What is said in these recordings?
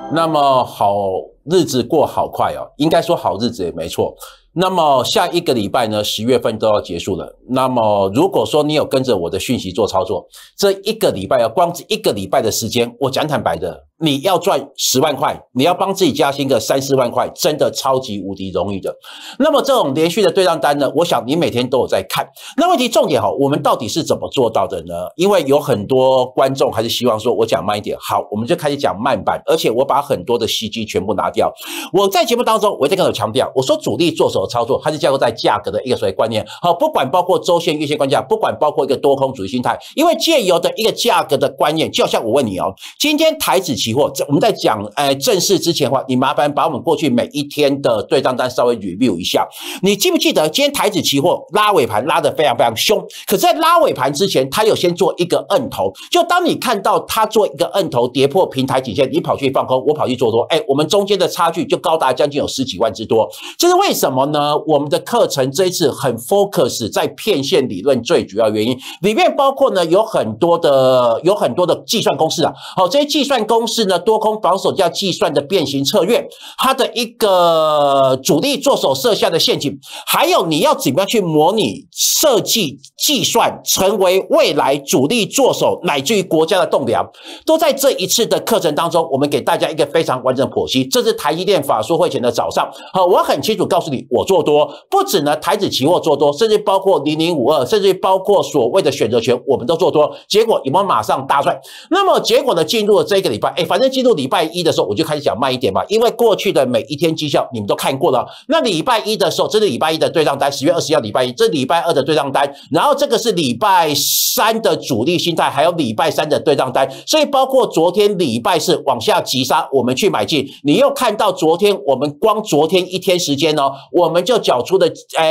那么好日子过好快哦，应该说好日子也没错。那么下一个礼拜呢，10月份都要结束了。那么如果说你有跟着我的讯息做操作，这一个礼拜光一个礼拜的时间，我讲坦白的，你要赚10万块，你要帮自己加薪个3、4万块，真的超级无敌容易的。那么这种连续的对账单呢，我想你每天都有在看。那问题重点我们到底是怎么做到的呢？因为有很多观众还是希望说我讲慢一点，好，我们就开始讲慢版，而且我把很多的吸金全部拿掉。我在节目当中我一直跟我强调，我说主力做手操作，它是架构在价格的一个所谓观念，好，不管包括周线、月线关价，不管包括一个多空主义心态，因为借由的一个价格的观念，就好像我问你哦，今天台指期货，我们在讲正式之前的话，你麻烦把我们过去每一天的对账单稍微 review 一下，你记不记得今天台指期货拉尾盘拉得非常非常凶，可是在拉尾盘之前，它有先做一个摁头，就当你看到它做一个摁头跌破平台颈线，你跑去放空，我跑去做多，我们中间的差距就高达将近有10几万之多，这是为什么呢？我们的课程这一次很 focus 在骗线理论，最主要原因里面包括呢有很多的计算公式啊，好，这些计算公式呢，多空防守价计算的变形策略，它的一个主力做手设下的陷阱，还有你要怎么样去模拟设计计算成为未来主力做手乃至于国家的栋梁，都在这一次的课程当中，我们给大家一个非常完整的剖析。这是台积电法说会前的早上，好，我很清楚告诉你，我做多，不止呢台指期货做多，甚至包括0052，甚至包括所谓的选择权，我们都做多。结果有没有马上大赚？那么结果呢，进入了这个礼拜，反正进入礼拜一的时候，我就开始讲慢一点嘛，因为过去的每一天绩效你们都看过了。那礼拜一的时候，这是礼拜一的对账单，10月21号礼拜一，这是礼拜二的对账单，然后这个是礼拜三的主力心态，还有礼拜三的对账单，所以包括昨天礼拜四往下急杀，我们去买进，你又看到昨天我们光昨天一天时间我们就缴出了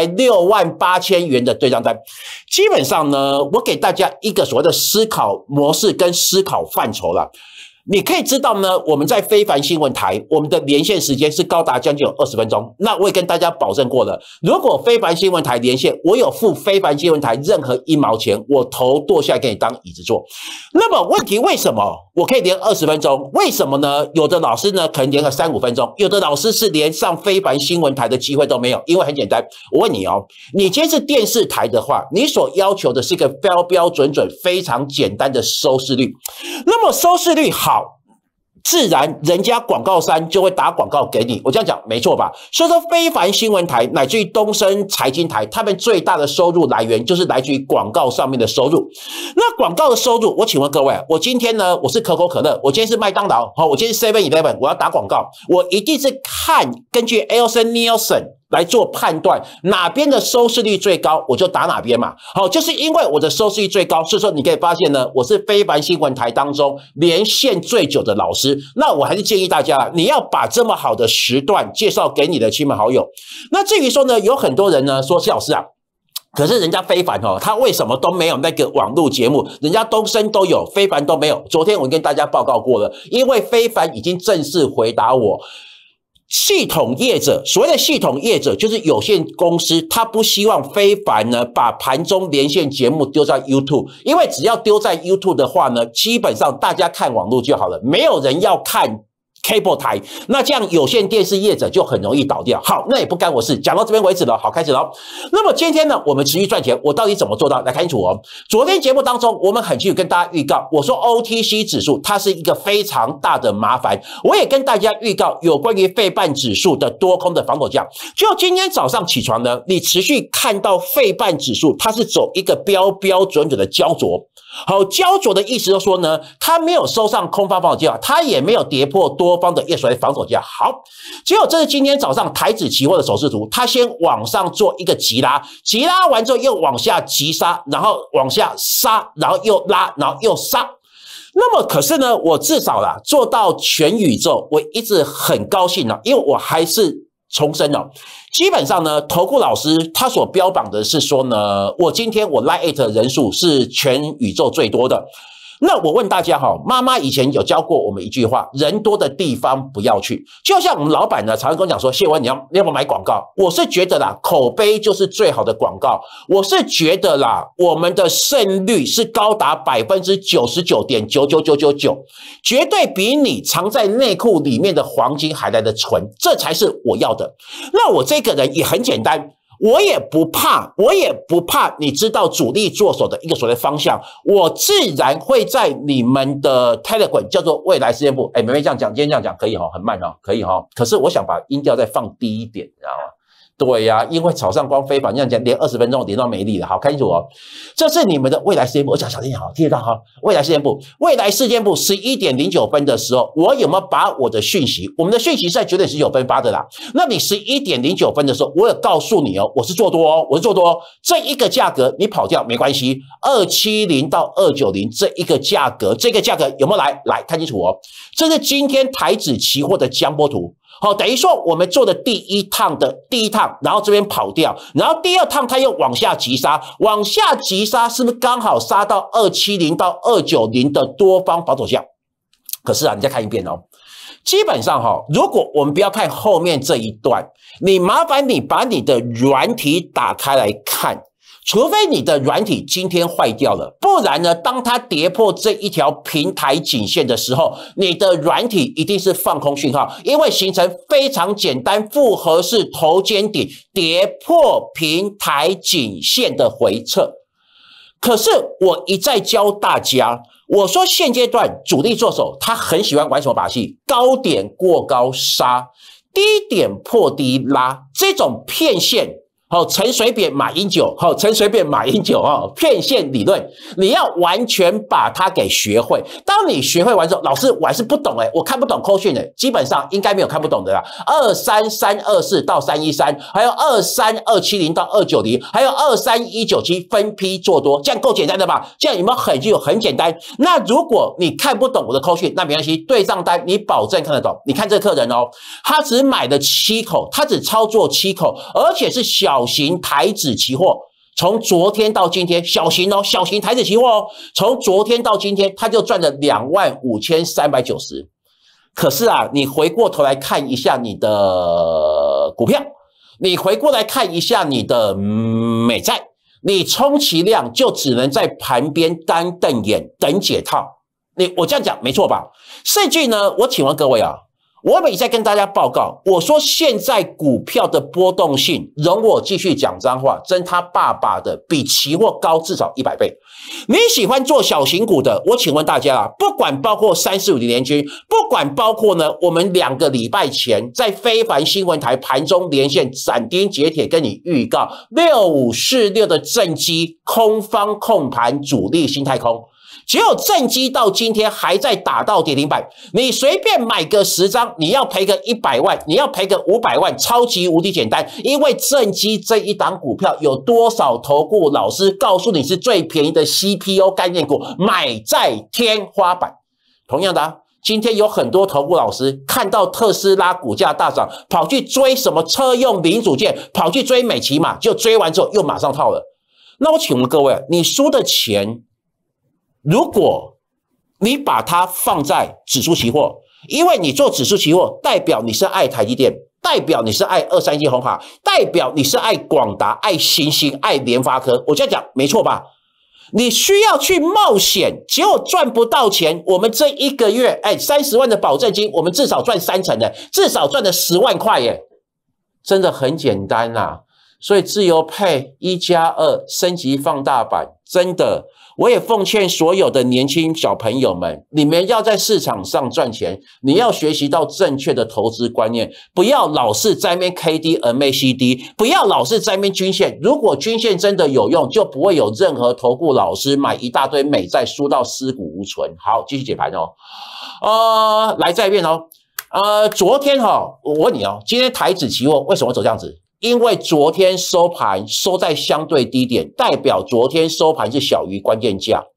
68000元的对账单。基本上呢，我给大家一个所谓的思考模式跟思考范畴啦。你可以知道呢，我们在非凡新闻台，我们的连线时间是高达将近有20分钟。那我也跟大家保证过了，如果非凡新闻台连线，我有付非凡新闻台任何1毛钱，我头剁下来给你当椅子坐。那么问题为什么我可以连20分钟？为什么呢？有的老师呢可能连个3、5分钟，有的老师是连上非凡新闻台的机会都没有。因为很简单，我问你你今天是电视台的话，你所要求的是一个标标准准、非常简单的收视率。那么收视率好，自然人家广告商就会打广告给你，我这样讲没错吧？所以说非凡新闻台乃至于东森财经台，他们最大的收入来源就是来自于广告上面的收入。那广告的收入，我请问各位，我今天呢，我是可口可乐，我今天是麦当劳，我今天是 7-Eleven， 我要打广告，我一定是根据 Nielsen 来做判断，哪边的收视率最高，我就打哪边嘛。好，就是因为我的收视率最高，所以说你可以发现呢，我是非凡新闻台当中连线最久的老师。那我还是建议大家，你要把这么好的时段介绍给你的亲朋好友。那至于说呢，有很多人呢说，谢老师啊，可是人家非凡他为什么都没有那个网络节目？人家东森都有，非凡都没有。昨天我跟大家报告过了，因为非凡已经正式回答我。系统业者，所谓的系统业者就是有限公司，他不希望非凡呢把盘中连线节目丢在 YouTube， 因为只要丢在 YouTube 的话呢，基本上大家看网络就好了，没有人要看cable 台，那这样有线电视业者就很容易倒掉。好，那也不干我事，讲到这边为止了，好，开始了。那么今天呢，我们持续赚钱，我到底怎么做到？来看清楚昨天节目当中，我们很清楚跟大家预告，我说 OTC 指数它是一个非常大的麻烦，我也跟大家预告有关于费半指数的多空的防守价。就今天早上起床呢，你持续看到费半指数它是走一个标标准准的焦灼。好，焦灼的意思就是说呢，它没有收上空方防守价，它也没有跌破多方的所谓防守价。好，结果这是今天早上台指期货的走势图，它先往上做一个急拉，急拉完之后又往下急杀，然后往下杀，然后又拉，然后又杀。那么可是呢，我至少啦做到全宇宙，我一直很高兴因为我还是重申基本上呢，投顾老师他所标榜的是说呢，我今天我 Line@ 人数是全宇宙最多的。 那我问大家哈，妈妈以前有教过我们一句话：人多的地方不要去。就像我们老板呢，常常跟我讲说，谢文你要不要买广告？我是觉得啦，口碑就是最好的广告。我是觉得啦，我们的胜率是高达99.99999%，绝对比你藏在内裤里面的黄金还来得纯，这才是我要的。那我这个人也很简单。我也不怕你知道主力做手的一个所谓方向，我自然会在你们的 Telegram 叫做未来事件部。妹妹这样讲，今天这样讲可以很慢可以可是我想把音调再放低一点，你知道吗？对呀，因为草上光非凡这样讲，连20分钟连到没力了。好，看清楚哦，这是你们的未来事件部。我讲小心点，好，听得到哈。未来事件部11点09分的时候，我有没有把我的讯息？我们的讯息是在9点19分发的啦。那你11点09分的时候，我有告诉你哦，我是做多哦，这一个价格你跑掉没关系，270到290这一个价格，有没有来看清楚哦？这是今天台指期货的江波图。好，等于说我们做的第一趟，然后这边跑掉，然后第二趟它又往下急杀，是不是刚好杀到270到290的多方保守线？可是啊，你再看一遍哦，基本上如果我们不要看后面这一段，麻烦你把你的软体打开来看。除非你的软体今天坏掉了，不然呢，当它跌破这一条平台颈线的时候，你的软体一定是放空讯号，因为形成非常简单复合式头肩顶跌破平台颈线的回撤。可是我一再教大家，我说现阶段主力做手他很喜欢玩什么把戏？高点过高杀，低点破低拉，这种骗线。陈水扁马英九，骗线理论，你要完全把它给学会。当你学会完之后，老师我还是不懂我看不懂扣讯基本上应该没有看不懂的啦。23324到313，还有23270到290，还有23197分批做多，这样够简单的吧？这样有没有很简单？那如果你看不懂我的扣讯，那没关系，对账单你保证看得懂。你看这客人他只买了7口，他只操作7口，而且是小型台指期货，从昨天到今天，小型台指期货从昨天到今天，他就赚了25390。可是啊，你回过头来看一下你的股票，你回过来看一下你的美债，你充其量就只能在盘边干瞪眼等解套。我这样讲没错吧？甚至呢，我请问各位啊。我每再跟大家报告，我说现在股票的波动性，容我继续讲脏话，真他爸爸的比期货高至少100倍。你喜欢做小型股的，我请问大家不管包括345联军，不管包括呢，我们2个礼拜前在非凡新闻台盘中连线斩钉截铁跟你预告6546的正基空方控盘主力心态空。只有正基到今天还在打到跌停板，你随便买个10张，你要赔个100万，你要赔个500万，超级无敌简单。因为正基这一档股票有多少投顾老师告诉你是最便宜的 CPO 概念股，买在天花板。同样的今天有很多投顾老师看到特斯拉股价大涨，跑去追什么车用零组件，跑去追美骑马，就追完之后又马上套了。那我请问各位，你输的钱，如果你把它放在指数期货，因为你做指数期货，代表你是爱台积电，代表你是爱237鸿海，代表你是爱广达、爱新兴、爱联发科。我这样讲没错吧？你需要去冒险，结果赚不到钱。我们这一个月，30万的保证金，我们至少赚30%的，至少赚了10万块耶，真的很简单啦。所以自由配1+2升级放大版，真的，我也奉劝所有的年轻小朋友们，你们要在市场上赚钱，你要学习到正确的投资观念，不要老是在那边 KD、MACD， 不要老是在那边均线。如果均线真的有用，就不会有任何投顾老师买一大堆美债输到尸骨无存。好，继续解盘来再一遍昨天我问你今天台指期货为什么走这样子？因为昨天收盘收在相对低点，代表昨天收盘是小于关键价。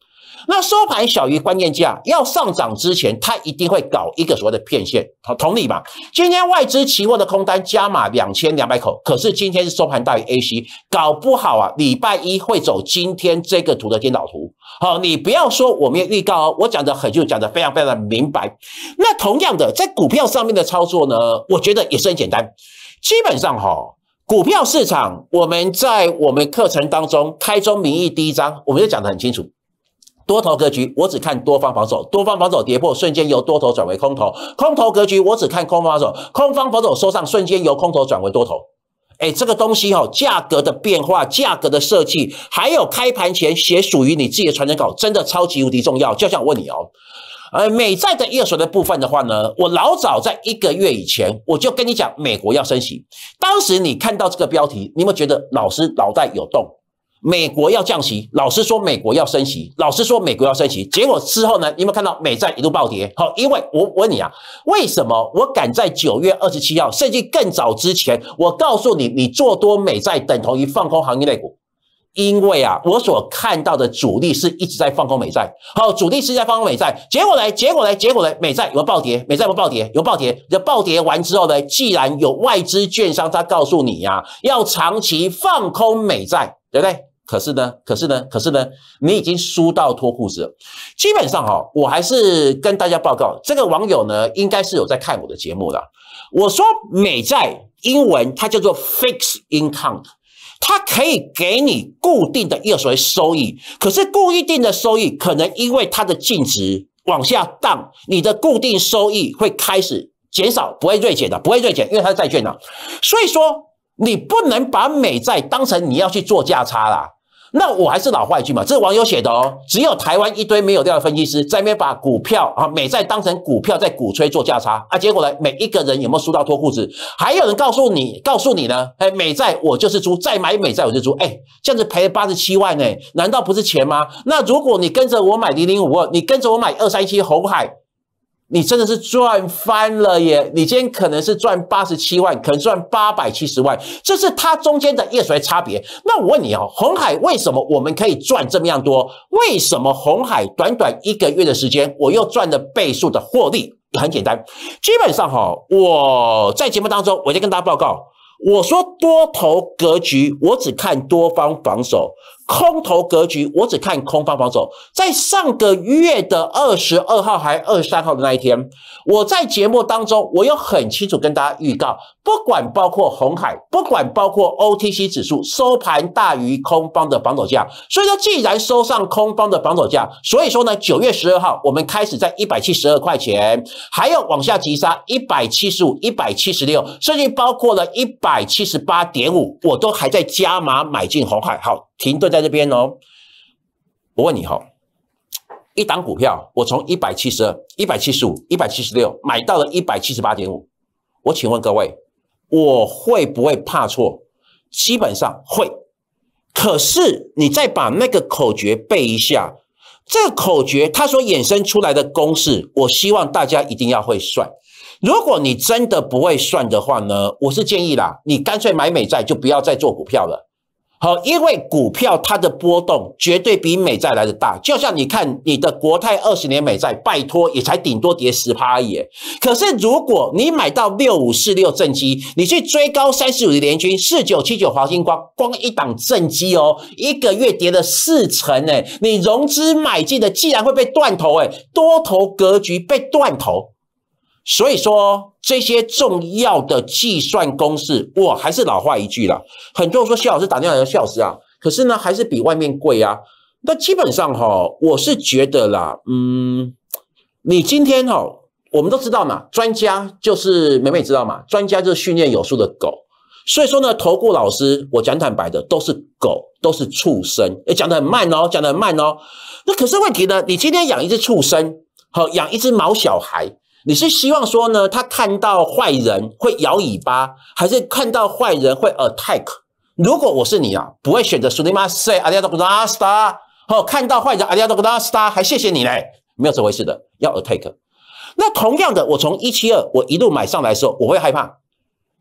那收盘小于关键价，要上涨之前，它一定会搞一个所谓的骗线，好，同理嘛。今天外资期货的空单加码2200口，可是今天是收盘大于 AC， 搞不好啊，礼拜一会走今天这个图的颠倒图。好，你不要说我没有预告哦，我讲的很就讲的非常非常的明白。那同样的，在股票上面的操作呢，我觉得也是很简单，基本上股票市场，我们在我们课程当中开宗明义第一章，我们就讲得很清楚。多头格局，我只看多方防守，多方防守跌破，瞬间由多头转为空头；空头格局，我只看空方防守，空方防守收上，瞬间由空头转为多头。这个东西价格的变化、价格的设计，还有开盘前写属于你自己的传真稿，真的超级无敌重要。就像我问你美债的一二手的部分的话呢，我老早在1个月以前我就跟你讲，美国要升息。当时你看到这个标题，你有没有觉得老师脑袋有洞？美国要降息，老师说美国要升息，老师说美国要升息，结果之后呢，你有没有看到美债一路暴跌？好，因为我问你为什么我敢在9月27号，甚至更早之前，我告诉你，你做多美债等同于放空行业类股？因为我所看到的主力是一直在放空美债，好，主力是在放空美债，结果呢，美债有没有暴跌？美债有没有暴跌？有暴跌。这暴跌完之后呢，既然有外资券商他告诉你要长期放空美债，对不对？可是呢，你已经输到脱裤子了。基本上我还是跟大家报告，这个网友呢，应该是有在看我的节目的。我说美债英文它叫做 fixed income。它可以给你固定的一个所谓收益，可是固定的收益可能因为它的净值往下荡，你的固定收益会开始减少，不会锐减的，因为它是债券的。所以说你不能把美债当成你要去做价差啦。那我还是老话一句嘛，这是网友写的只有台湾一堆没有料的分析师在那边把股票美债当成股票在鼓吹做价差结果呢，每一个人有没有输到脱裤子？还有人告诉你呢，美债我就是猪，再买美债我就猪，这样子赔了87万难道不是钱吗？那如果你跟着我买0052，你跟着我买2317鸿海，你真的是赚翻了耶！你今天可能是赚87万，可能赚870万，这是它中间的一个所谓差别。那我问你鸿海为什么我们可以赚这么样多？为什么鸿海短短1个月的时间，我又赚了倍数的获利？很简单，基本上我在节目当中我就跟大家报告，我说多头格局，我只看多方防守。空头格局，我只看空方防守。在上个月的22号还23号的那一天，我在节目当中，我有很清楚跟大家预告，不管包括鸿海，不管包括 OTC 指数收盘大于空方的防守价，所以说既然收上空方的防守价，所以说呢9月12号我们开始在172块钱，还有往下急杀175、176，甚至包括了178.5，我都还在加码买进鸿海。好，停顿在这边我问你一档股票我从172、175、176买到了178.5，我请问各位，我会不会怕错？基本上会。可是你再把那个口诀背一下，这个口诀它所衍生出来的公式，我希望大家一定要会算。如果你真的不会算的话呢，我是建议啦，你干脆买美债就不要再做股票了。好，因为股票它的波动绝对比美债来的大，就像你看你的国泰20年美债，拜托也才顶多跌 10% 而已。可是如果你买到6546正基，你去追高35的联军，4979华星光，光一档正基1个月跌了4成你融资买进的既然会被断头多头格局被断头。所以说这些重要的计算公式，我还是老话一句啦，很多人说谢老师打电话要笑死可是呢还是比外面贵那基本上我是觉得啦，你今天我们都知道嘛，专家就是美美知道嘛，专家就是训练有素的狗。所以说呢，投顾老师我讲坦白的都是狗，都是畜生，讲得很慢那可是问题呢，你今天养一只畜生，养一只毛小孩，你是希望说呢，他看到坏人会摇尾巴，还是看到坏人会 attack？ 如果我是你不会选择苏利马塞阿里亚多古拉斯塔，看到坏人阿里亚多古拉斯塔还谢谢你嘞，没有这回事的，要 attack。那同样的，我从172我一路买上来的时候，我会害怕。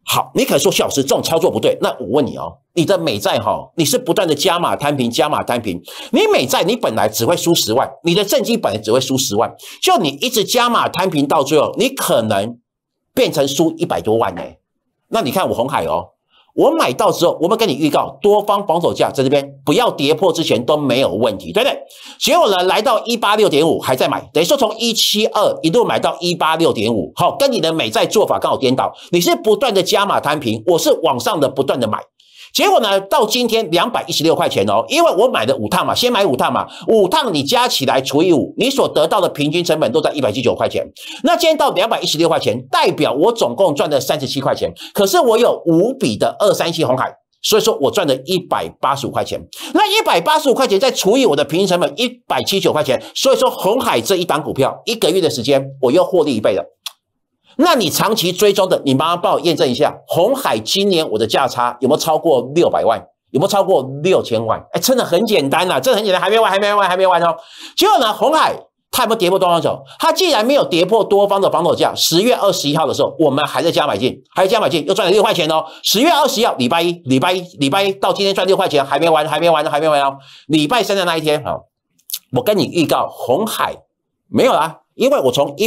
好，你可能说徐老师这种操作不对，那我问你哦，你的美债你是不断的加码摊平，加码摊平，你美债你本来只会输10万，你的正金本来只会输10万，就你一直加码摊平到最后，你可能变成输100多万呢。那你看我鸿海我买到之后，我们跟你预告，多方防守价在这边不要跌破之前都没有问题，对不对？结果呢，来到 186.5 还在买，等于说从172一路买到 186.5， 好，跟你的美债做法刚好颠倒，你是不断的加码摊平，我是往上的不断的买。结果呢，到今天216块钱因为我买的5趟嘛，先买5趟嘛，5趟你加起来除以5，你所得到的平均成本都在179块钱。那今天到216块钱，代表我总共赚了37块钱，可是我有5笔的237鸿海，所以说我赚了185块钱。那185块钱再除以我的平均成本179块钱，所以说鸿海这一档股票1个月的时间，我又获利1倍了。那你长期追踪的，你麻烦帮我验证一下，鸿海今年我的价差有没有超过600万？有没有超过6000万？真的很简单真的很简单，还没完结果呢，鸿海它有没有跌破多方手？它既然没有跌破多方的防守价，10月21号的时候，我们还在加买进，又赚了6块钱10月21号，礼拜一到今天赚6块钱，还没完礼拜3的那一天我跟你预告，鸿海没有啦，因为我从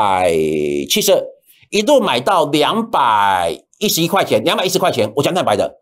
172一路买到211块钱，210块钱，我讲坦白的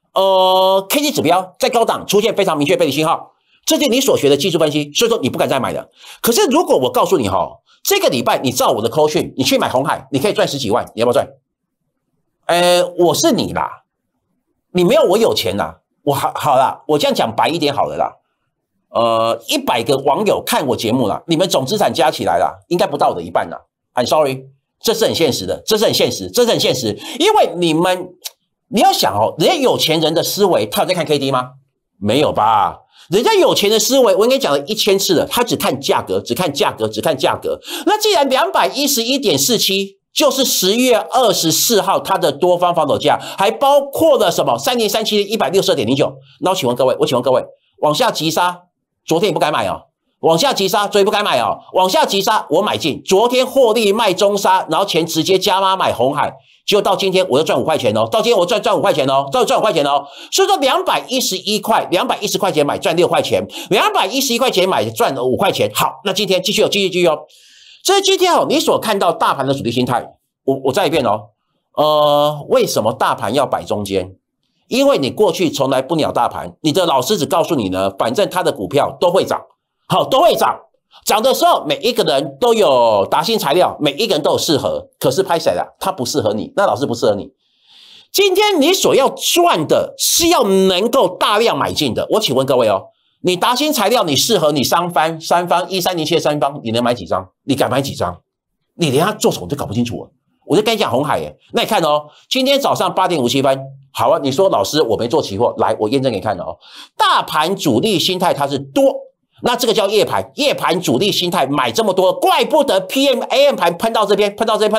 ，K D 指标在高档出现非常明确背离信号，这是你所学的技术分析，所以说你不敢再买了。可是如果我告诉你这个礼拜你照我的扣讯，你去买鸿海，你可以赚10几万，你要不要赚？我是你啦，你没有我有钱啦，好啦，我这样讲白一点好了啦。100个网友看我节目啦，你们总资产加起来啦，应该不到我的一半啦。I'm sorry。这是很现实的，这是很现实，因为你要想人家有钱人的思维，他有在看 K D 吗？没有吧？人家有钱的思维，我应该讲了1000次了，他只看价格。那既然211.47就是10月24号它的多方防守价，还包括了什么3037 162.09，那我请问各位，往下急杀，昨天也不该买往下急杀，所以不该买往下急杀，我买进，昨天获利卖中杀，然后钱直接加码买鸿海，结果到今天我又赚5块钱到今天我赚5块钱赚5块钱所以说210块钱买赚6块钱，211块钱买赚5块钱。好，那今天继续这是今天你所看到大盘的主力心态，我再一遍为什么大盘要摆中间？因为你过去从来不鸟大盘，你的老师只告诉你呢，反正他的股票都会涨。好，都会涨的时候，每一个人都有达新材料，每一个人都有适合，可是拍谁啦？他不适合你，那老师不适合你。今天你所要赚的是要能够大量买进的。我请问各位你达新材料，你适合你三方1307的三方，你能买几张？你敢买几张？你连他做什么都搞不清楚我就跟你讲鸿海那你看今天早上8点57分，好啊，你说老师我没做期货，来我验证给你看大盘主力心态它是多。那这个叫夜盘主力心态买这么多，怪不得 PM、AM 盘喷到这边，喷到这边，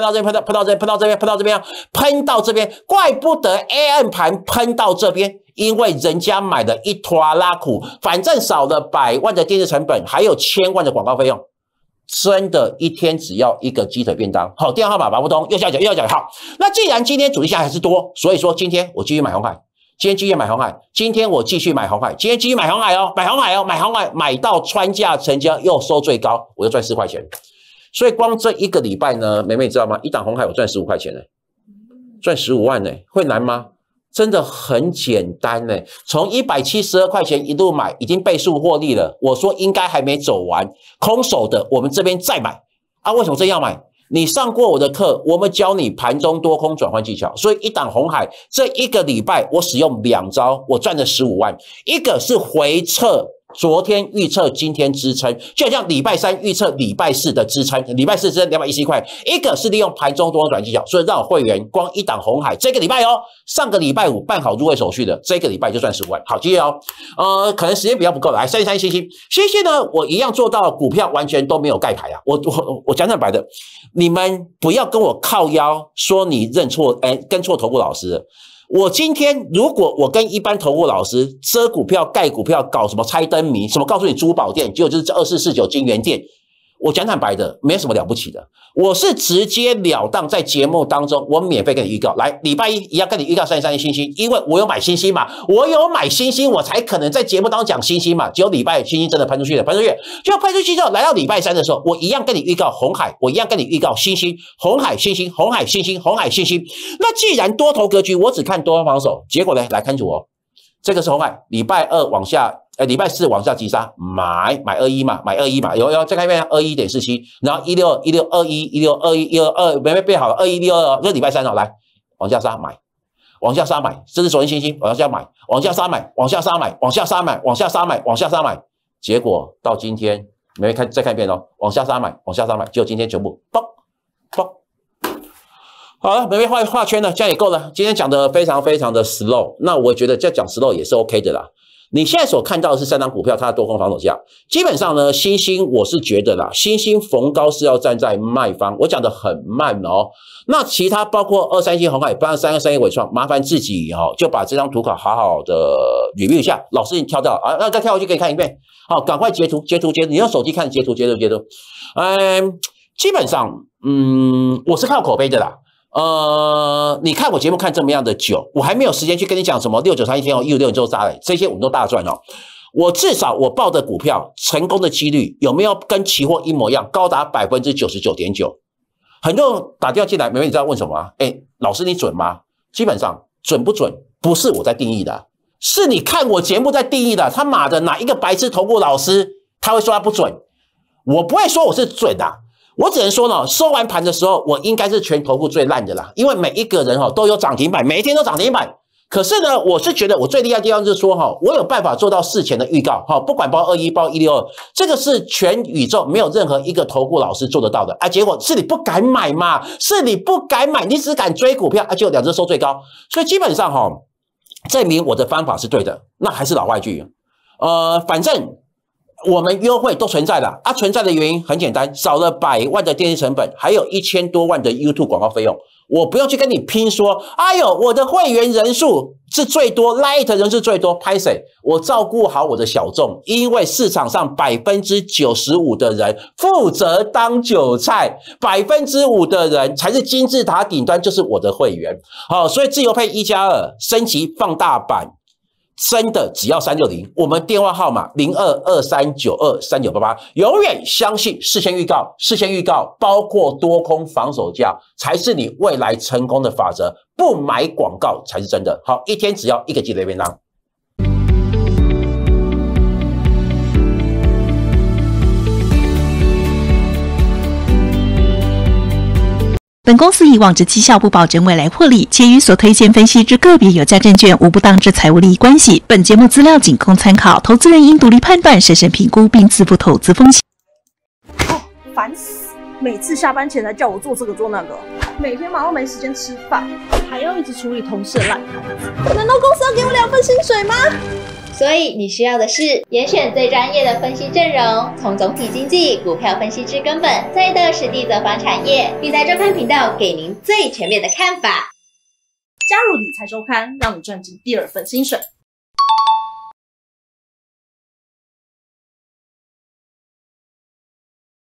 怪不得 AM 盘喷到这边，因为人家买的一拖拉苦，反正少了100万的电视成本，还有1000万的广告费用，真的一天只要一个鸡腿便当。好，电话号码拔不通，又要讲。好，那既然今天主力下还是多，所以说今天我继续买鸿海。今天继续买鸿海，今天我继续买鸿海，今天继续买鸿海买到穿价成交又收最高，我又赚4块钱。所以光这一个礼拜呢，妹妹知道吗？一档鸿海我赚15块钱赚15万会难吗？真的很简单从172块钱一路买，已经倍数获利了。我说应该还没走完，空手的我们这边再买为什么真要买？你上过我的课，我们教你盘中多空转换技巧，所以一档鸿海这一个礼拜我使用2招，我赚了15万。一个是回测昨天预测今天支撑，就好像礼拜3预测礼拜4的支撑，礼拜4支撑211块。一个是利用盘中多空转换技巧，所以让我会员光一档鸿海这个礼拜上个礼拜5办好入会手续的，这个礼拜就赚15万。好，继续可能时间比较不够了，来33星呢，我一样做到股票完全都没有盖牌我讲坦白的，你们不要跟我靠腰说你认错跟错投顾老师。我今天如果我跟一般投顾老师遮股票盖股票搞什么猜灯谜，什么告诉你珠宝店，结果就是2449金源店， 我讲坦白的，没什么了不起的，我是直截了当在节目当中，我免费跟你预告，来礼拜一一样跟你预告33亿星星，因为我有买星星嘛，我有买星星，我才可能在节目当中讲星星嘛。只有礼拜星星真的喷出去了，喷出去，就喷出去之后，来到礼拜三的时候，我一样跟你预告红海，我一样跟你预告星星，红海星星，红海星星，红海星星。那既然多头格局，我只看多方防守，结果呢，来看住我，这个是红海，礼拜二往下。礼拜四往下急杀，买21嘛，买21嘛，有再看一遍 21.47， 然后16 21没变好了2162，这礼拜三哦，来往下杀买，往下杀买，这是昨天星星往下买，往下杀买，往下杀买，往下杀买，往下杀买，往下杀买，结果到今天没看再看一遍哦，往下杀买，往下杀买，结果今天全部嘣嘣。好了，没画圈了，这样也够了。今天讲的非常非常的 slow， 那我觉得这讲 slow 也是 OK 的啦。你现在所看到的是3档股票它的多空防守价，基本上呢，星星我是觉得啦，星星逢高是要站在卖方，我讲的很慢哦。那其他包括237红海，82321伟创，麻烦自己就把这张图卡好好的 review 一下。老师你跳到啊，那再跳回去可以看一遍，好，赶快截图，你用手机看截图。基本上我是靠口碑的啦。你看我节目看这么样的久，我还没有时间去跟你讲什么6931天后156周杀这些我们都大赚哦。我至少我报的股票成功的几率有没有跟期货一模一样，高达 99.9%。很多人打电话进来，你知道问什么吗？老师你准吗？基本上准不准不是我在定义的，是你看我节目在定义的。他妈的哪一个白痴投顾老师他会说他不准？我不会说我是准的。我只能说呢，收完盘的时候，我应该是全投顾最烂的啦，因为每一个人都有涨停板，每一天都涨停板。可是呢，我是觉得我最厉害的地方就是说我有办法做到事前的预告，不管包21包162，这个是全宇宙没有任何一个投顾老师做得到的啊。结果是你不敢买嘛，是你不敢买，你只敢追股票啊，结果两只收最高，所以基本上证明我的方法是对的。那还是老话一句，反正。我们优惠都存在了啊，存在的原因很简单，少了100万的电视成本，还有1000多万的 YouTube 广告费用，我不用去跟你拼说，哎呦，我的会员人数是最多 ，Light 人数最多，拍谁？我照顾好我的小众，因为市场上95%的人负责当韭菜，5%的人才是金字塔顶端，就是我的会员。好，所以自由配1+2升级放大版。真的只要360，我们电话号码0223923988，永远相信事先预告，包括多空防守价才是你未来成功的法则，不买广告才是真的。好，一天只要1个鸡肋便当。 本公司以往之绩效不保证未来获利，且与所推荐分析之个别有价证券无不当之财务利益关系。本节目资料仅供参考，投资人应独立判断、审慎评估并自负投资风险。 烦死！每次下班前来叫我做这个做那个，每天忙到没时间吃饭，还要一直处理同事的烂摊子。难道公司要给我2份薪水吗？ 所以你需要的是严选最专业的分析阵容，从总体经济、股票分析之根本，再到实地走访产业，理财周刊频道给您最全面的看法。 加入理财周刊，让你赚进第2份薪水。